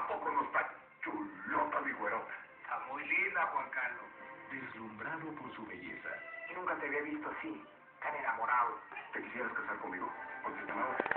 ¿A poco no está chulota mi güerota? Está muy linda, Juan Carlos. Deslumbrado por su belleza. Y nunca te había visto así, tan enamorado. ¿Te quisieras casar conmigo? Porque te amaba.